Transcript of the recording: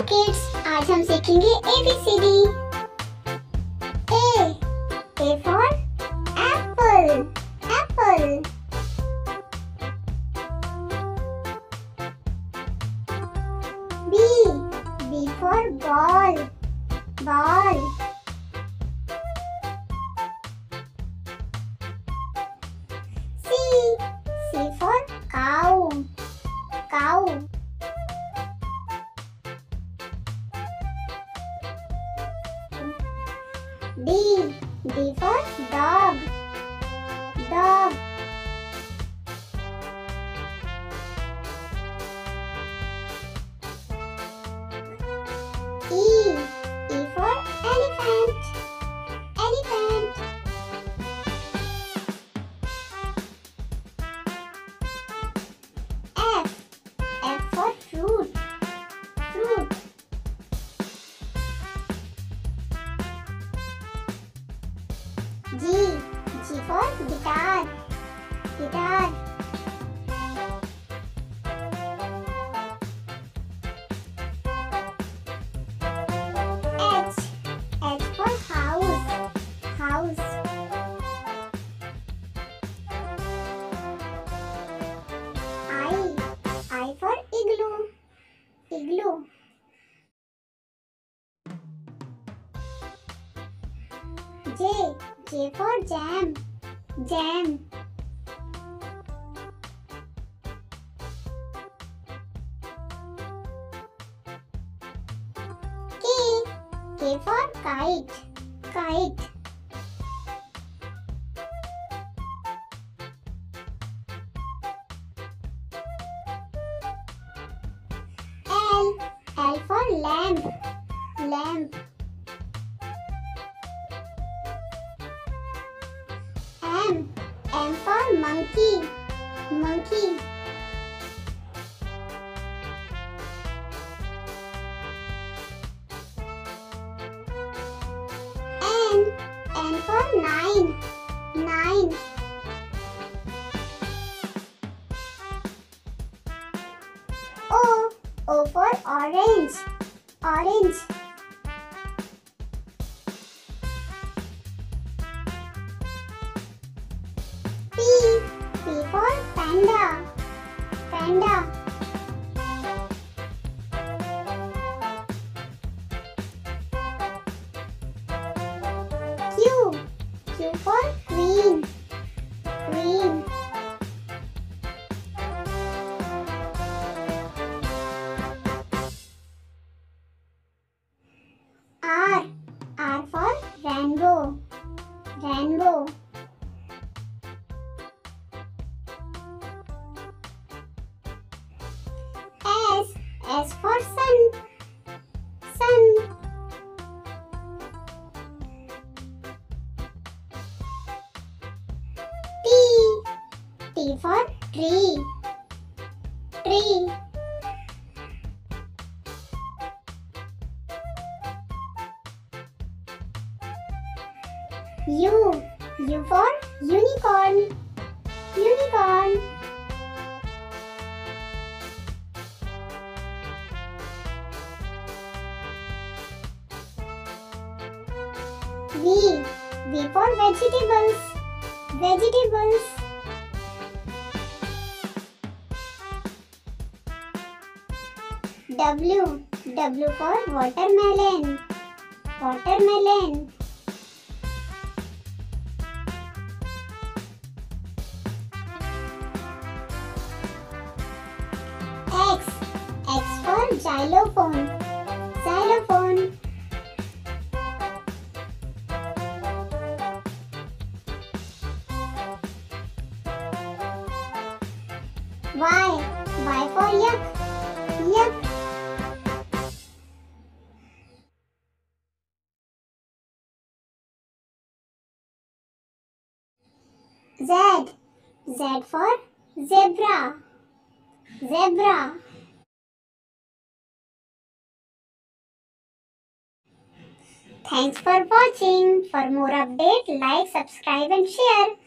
Kids, आज हम सीखेंगे ABCD। A for apple, apple। B for ball, ball। C for cow, cow। D for dog, dog। E for elephant, elephant। F for fruit, fruit। G for guitar, guitar। H for house, house। I for igloo, igloo। J for jam, jam। K for kite, kite। L for lamp, lamp। M for monkey, monkey। N for nine, nine। O for orange, orange। P for panda, panda। Q for queen, queen। R for rainbow, rainbow। S for sun, sun। T for tree, tree। U for unicorn, unicorn। V for vegetables, vegetables। W for watermelon, watermelon। X for xylophone, xylophone। Y for yak, yak। Z for zebra, zebra। Thanks for watching. For more update, like, subscribe and share.